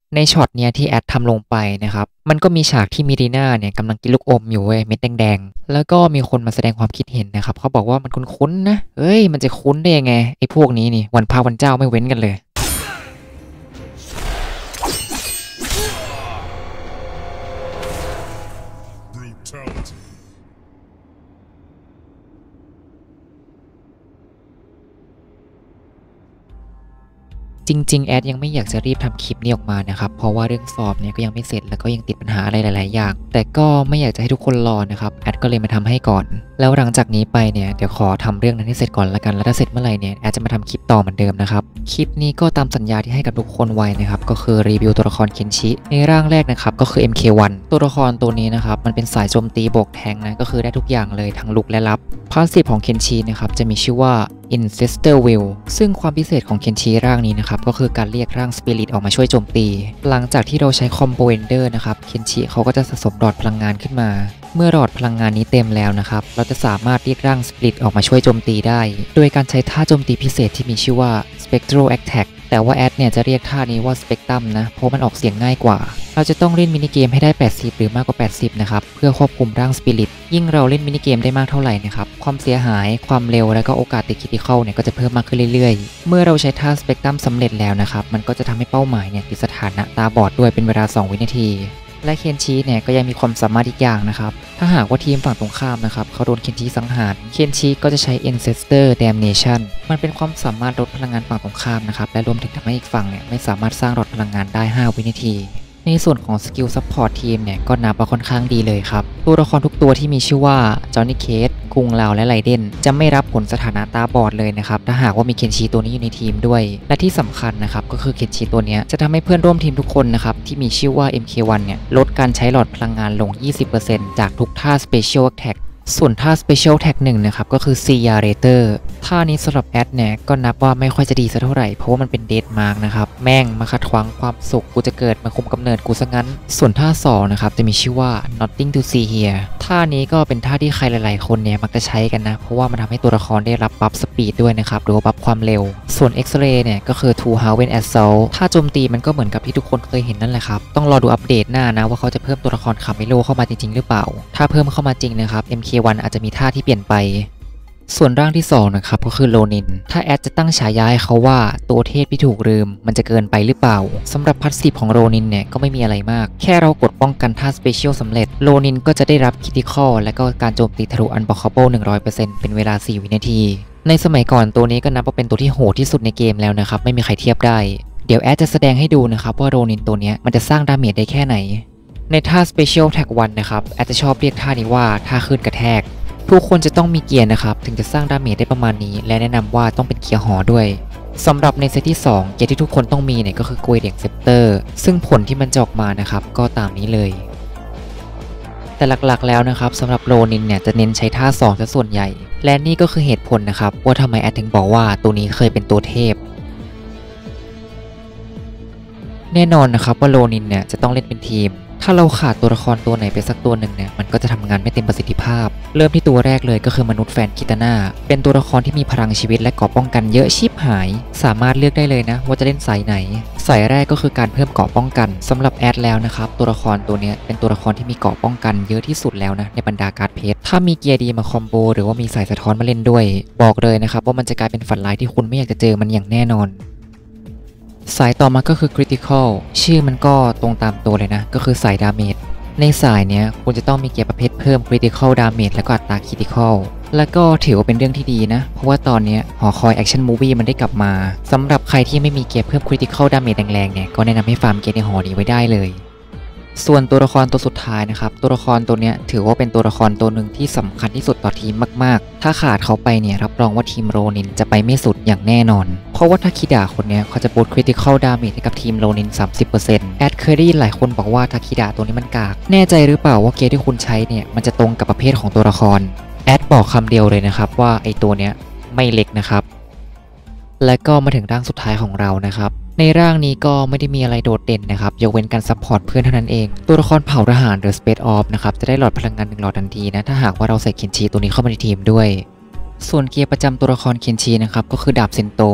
ในช็อตเนี้ยที่แอดทำลงไปนะครับมันก็มีฉากที่มิรีน่าเนี่ยกำลังกินลูกอมอยู่เว้ยเม็ดแดงๆแล้วก็มีคนมาแสดงความคิดเห็นนะครับเขาบอกว่ามันคุ้นๆนะเอ้ยมันจะคุ้นได้ยังไงไอ้พวกนี้นี่วันพระวันเจ้าไม่เว้นกันเลย Brutality. จริงๆแอดยังไม่อยากจะรีบทำคลิปนี้ออกมานะครับเพราะว่าเรื่องสอบเนี่ยก็ยังไม่เสร็จแล้วก็ยังติดปัญหาอะไรหลายๆอย่างแต่ก็ไม่อยากจะให้ทุกคนรอนะครับแอดก็เลยมาทำให้ก่อนแล้วหลังจากนี้ไปเนี่ยเดี๋ยวขอทำเรื่องนั้นให้เสร็จก่อนละกันแล้วถ้าเสร็จเมื่อไหร่เนี่ยแอดจะมาทำคลิปต่อเหมือนเดิมนะครับคลิปนี้ก็ตามสัญญาที่ให้กับทุกคนไว้นะครับก็คือรีวิวตัวละครเคนชิในร่างแรกนะครับก็คือ MK1 ตัวละครตัวนี้นะครับมันเป็นสายโจมตีบวกแทงนะก็คือได้ทุกอย่างเลยทั้งลุกและรับพาสซีฟของเคนชินะครับจะมีชื่อว่า Ancestor Will ซึ่งความพิเศษของเคนชิร่างนี้นะครับก็คือการเรียกร่างสปิริตออกมาช่วยโจมตีหลังจากที่เราใช้คอมโบเอนเดอร์นะครับเคนชิเขาก็จะสะสมหลอดพลังงานขึ้นมาเมื่อหลอดพลังงานนี้เต็มแล้วนะครับเราจะสามารถเรียกร่างสปิริตออกมาช่วยโจมตีได้โดยการใช้ท่าโจมตีพิเศษที่มีชื่อว่า Spectral Attack แต่ว่าแอดเนี่ยจะเรียกท่านี้ว่า Spectrum นะเพราะมันออกเสียงง่ายกว่าเราจะต้องเล่นมินิเกมให้ได้80หรือมากกว่า80นะครับเพื่อควบคุมร่างสปิริตยิ่งเราเล่นมินิเกมได้มากเท่าไหร่นะครับความเสียหายความเร็วและก็โอกาสติดคริติคอลเนี่ยก็จะเพิ่มมากขึ้นเรื่อยๆเมื่อเราใช้ท่า Spectrum สำเร็จแล้วนะครับมันก็จะทำให้เป้าหมายเนี่ยติดสถานะตาบอดด้วยเป็นเวลา2วินาทีและเคนชิเนี่ยก็ยังมีความสามารถอีกอย่างนะครับถ้าหากว่าทีมฝั่งตรงข้ามนะครับเขาโดนเคนชิสังหารเคนชิก็จะใช้ Ancestor Damnation มันเป็นความสามารถลดพลังงานฝั่งตรงข้ามนะครับและรวมถึงทำให้อีกฝั่งเนี่ยไม่สามารถสร้างหลอดพลังงานได้5วินาทีในส่วนของสกิลซัพพอร์ตทีมเนี่ยก็นับว่าค่อนข้างดีเลยครับตัวละครทุกตัวที่มีชื่อว่าจอห์นนี่เคสกุงลาวและไรเดนจะไม่รับผลสถานะตาบอดเลยนะครับถ้าหากว่ามีเคนชิตัวนี้อยู่ในทีมด้วยและที่สำคัญนะครับก็คือเคนชิตัวนี้จะทำให้เพื่อนร่วมทีมทุกคนนะครับที่มีชื่อว่า MK1 เนี่ยลดการใช้หลอดพลังงานลง 20% จากทุกท่า Special Attack ส่วนท่า Special Attack 1นะครับก็คือ Searator ท่านี้สำหรับแอดเนี่ยก็นับว่าไม่ค่อยจะดีสักเท่าไหร่เพราะว่ามันเป็นเดดมาร์กนะครับแม่งมาขัดขวางความสุขกูจะเกิดมาคุมกำเนิดกูซะงั้นส่วนท่า2นะครับจะมีชื่อว่า Nothing to See Here ท่านี้ก็เป็นท่าที่ใครหลายๆคนเนี่ยมักจะใช้กันนะเพราะว่ามันทำให้ตัวละครได้รับบัฟสปีดด้วยนะครับหรือว่าบัฟความเร็วส่วน X-Ray เนี่ยก็คือ Two Haven Assault ท่าโจมตีมันก็เหมือนกับที่ทุกคนเคยเห็นนั่นแหละครับต้องรอดูอัปเดตหน้านะว่าเขาจะเพิ่มตัวละครคาเมโลเข้ามาจริงๆหรือเปล่าถ้าเพิ่มเข้ามาจริงนะครับ MK1 อาจจะมีท่าที่เปลี่ยนไปส่วนร่างที่2นะครับก็คือโลนินถ้าแอดจะตั้งฉายาให้เขาว่าตัวเทพที่ถูกลืมมันจะเกินไปหรือเปล่าสำหรับพาสซีฟของโลนินเนี่ยก็ไม่มีอะไรมากแค่เรากดป้องกันท่าสเปเชียลสำเร็จโลนินก็จะได้รับคริติคอลและก็การโจมตีทะลุอันบล็อกเคเบิล 100% เป็นเวลา4วินาทีในสมัยก่อนตัวนี้ก็นับว่าเป็นตัวที่โหดที่สุดในเกมแล้วนะครับไม่มีใครเทียบได้เดี๋ยวแอดจะแสดงให้ดูนะครับว่าโลนินตัวนี้มันจะสร้างดาเมจได้แค่ไหนในท่า Special Tag 1นะครับแอดจะชอบเรียกท่านี้ว่าท่าคลื่นกระแทกทุกคนจะต้องมีเกียร์นะครับถึงจะสร้างดาเมจได้ประมาณนี้และแนะนำว่าต้องเป็นเกียร์หอด้วยสำหรับในเซตที่2เกียร์ที่ทุกคนต้องมีเนี่ยก็คือกลวยเด็กเซปเตอร์ซึ่งผลที่มันจะออกมานะครับก็ตามนี้เลยแต่หลักๆแล้วนะครับสำหรับโลนินเนี่ยจะเน้นใช้ท่า2ซะส่วนใหญ่และนี่ก็คือเหตุผลนะครับว่าทำไมแอดถึงบอกว่าตัวนี้เคยเป็นตัวเทพแน่นอนนะครับว่าโลนินเนี่ยจะต้องเล่นเป็นทีมถ้าเราขาดตัวละครตัวไหนไปสักตัวหนึ่งเนี่ยมันก็จะทำงานไม่เต็มประสิทธิภาพเริ่มที่ตัวแรกเลยก็คือมนุษย์แฟนคิตาน่าเป็นตัวละครที่มีพลังชีวิตและเกราะป้องกันเยอะชิบหายสามารถเลือกได้เลยนะว่าจะเล่นสายไหนสายแรกก็คือการเพิ่มเกราะป้องกันสำหรับแอดแล้วนะครับตัวละครตัวนี้เป็นตัวละครที่มีเกราะป้องกันเยอะที่สุดแล้วนะในบรรดาการ์ดเพชรถ้ามีเกียร์ดีมาคอมโบหรือว่ามีสายสะท้อนมาเล่นด้วยบอกเลยนะครับว่ามันจะกลายเป็นฝันร้ายที่คุณไม่อยากจะเจอมันอย่างแน่นอนสายต่อมาก็คือ Critical ชื่อมันก็ตรงตามตัวเลยนะก็คือสายดาเมจในสายเนี้ยคุณจะต้องมีเกียร์ประเภทเพิ่ม Critical Damage และก็อัตรา Critical แล้วก็ถือว่าเป็นเรื่องที่ดีนะเพราะว่าตอนนี้หอคอย Action Movie มันได้กลับมาสำหรับใครที่ไม่มีเกียร์เพิ่ม Critical Damage แรงๆเนี่ยก็แนะนำให้ฟาร์มเกียร์ในหอนี้ไว้ได้เลยส่วนตัวละครตัวสุดท้ายนะครับตัวละครตัวเนี้ยถือว่าเป็นตัวละครตัวหนึ่งที่สำคัญที่สุดต่อทีมมากๆถ้าขาดเขาไปเนี่ยรับรองว่าทีมโรนินจะไปไม่สุดอย่างแน่นอนเพราะว่าทาคิดะคนเนี้ยเขาจะบูทคริติคอลดาเมจให้กับทีมโรนิน 30% แอดเคยได้ยินหลายคนบอกว่าทาคิดะตัวนี้มันกากแน่ใจหรือเปล่าว่าเกียร์ที่คุณใช้เนี่ยมันจะตรงกับประเภทของตัวละครแอดบอกคำเดียวเลยนะครับว่าไอตัวเนี้ยไม่เล็กนะครับและก็มาถึงร่างสุดท้ายของเรานะครับในร่างนี้ก็ไม่ได้มีอะไรโดดเด่นนะครับยกเว้นการซัพพอร์ตเพื่อนเท่านั้นเองตัวละครเผ่าทหารหรือ Space Off นะครับจะได้หลอดพลังงาน1หลอดทันทีนะถ้าหากว่าเราใส่เคนชิตัวนี้เข้ามาในทีมด้วยส่วนเกียร์ประจำตัวละครเคนชินะครับก็คือดาบเซนโต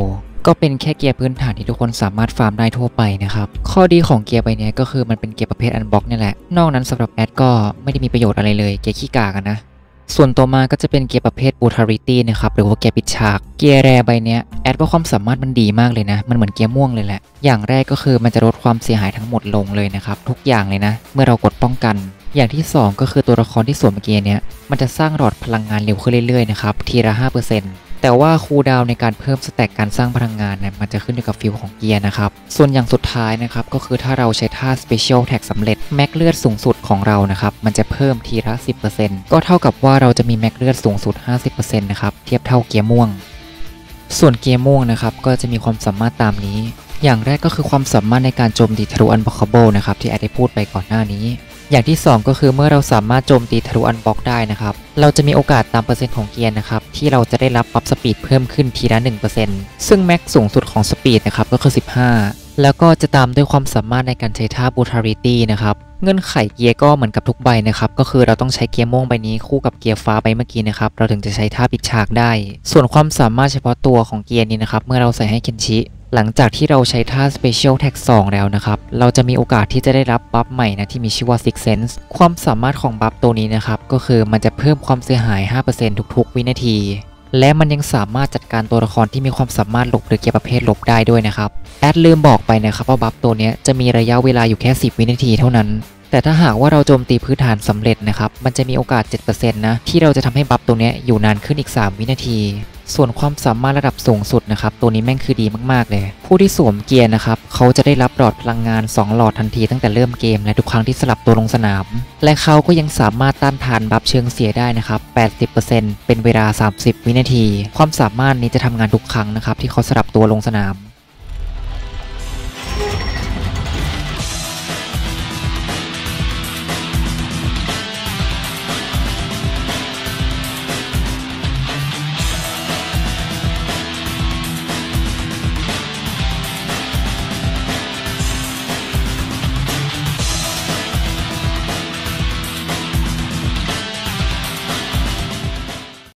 ก็เป็นแค่เกียร์พื้นฐานที่ทุกคนสามารถฟาร์มได้ทั่วไปนะครับข้อดีของเกียร์ใบนี้ก็คือมันเป็นเกียร์ประเภทอันบ็อกนี่แหละนอกนั้นสำหรับแอดก็ไม่ได้มีประโยชน์อะไรเลยเกียร์ขี้กากันนะส่วนตัวมาก็จะเป็นเกียร์ประเภท brutality นะครับหรือว่าเกียร์ปิดฉากเกียร์แรใบนี้แอดว่าความสามารถมันดีมากเลยนะมันเหมือนเกียร์ม่วงเลยแหละอย่างแรกก็คือมันจะลดความเสียหายทั้งหมดลงเลยนะครับทุกอย่างเลยนะเมื่อเรากดป้องกันอย่างที่2ก็คือตัวละครที่สวมเกียร์เนี้ยมันจะสร้างหลอดพลังงานเร็วขึ้นเรื่อยๆนะครับทีละ 5%แต่ว่าคูลดาวน์ในการเพิ่มสแต็กการสร้างพลังงานเนี่ยมันจะขึ้นอยู่กับฟิลของเกียร์นะครับส่วนอย่างสุดท้ายนะครับก็คือถ้าเราใช้ท่า Special Tag สำเร็จแม็กเลือดสูงสุดของเรานะครับมันจะเพิ่มทีละ 10% ก็เท่ากับว่าเราจะมีแม็กเลือดสูงสุด 50% นะครับเทียบเท่าเกียร์ม่วงส่วนเกียร์ม่วงนะครับก็จะมีความสามารถตามนี้อย่างแรกก็คือความสามารถในการโจมตีทะลุอันบล็อกเบิลนะครับที่แอดได้พูดไปก่อนหน้านี้อย่างที่2ก็คือเมื่อเราสามารถโจมตีทะลุอันบล็อกได้นะครับเราจะมีโอกาสตามเปอร์เซ็นต์ของเกียร์นะครับที่เราจะได้รับบัฟสปีดเพิ่มขึ้นทีละ 1% ซึ่งแม็กสูงสุดของสปีดนะครับก็คือ15แล้วก็จะตามด้วยความสามารถในการใช้ท่า brutality นะครับเงื่อนไขเกียร์ก็เหมือนกับทุกใบนะครับก็คือเราต้องใช้เกียร์ม่วงใบนี้คู่กับเกียร์ฟ้าใบเมื่อกี้นะครับเราถึงจะใช้ท่าปิดฉากได้ส่วนความสามารถเฉพาะตัวของเกียร์นี้นะครับเมื่อเราใส่ให้เคนชิหลังจากที่เราใช้ท่า Special Tag 2 แล้วนะครับเราจะมีโอกาสที่จะได้รับบัฟใหม่นะที่มีชื่อว่า Six Sense ความสามารถของบัฟตัวนี้นะครับก็คือมันจะเพิ่มความเสียหาย 5% ทุกๆวินาทีและมันยังสามารถจัดการตัวละครที่มีความสามารถหลบหรือเกียร์ประเภทหลบได้ด้วยนะครับแอดลืมบอกไปนะครับว่าบัฟตัวนี้จะมีระยะเวลาอยู่แค่10วินาทีเท่านั้นแต่ถ้าหากว่าเราโจมตีพื้นฐานสำเร็จนะครับมันจะมีโอกาส 7% นะที่เราจะทำให้บัฟตัวนี้อยู่นานขึ้นอีก3วินาทีส่วนความสามารถระดับสูงสุดนะครับตัวนี้แม่งคือดีมากๆเลยผู้ที่สวมเกียร์นะครับเขาจะได้รับหลอดพลังงาน2หลอดทันทีตั้งแต่เริ่มเกมและทุกครั้งที่สลับตัวลงสนามและเขาก็ยังสามารถต้านทานบัฟเชิงเสียได้นะครับ 80% เป็นเวลา30วินาทีความสามารถนี้จะทำงานทุกครั้งนะครับที่เขาสลับตัวลงสนาม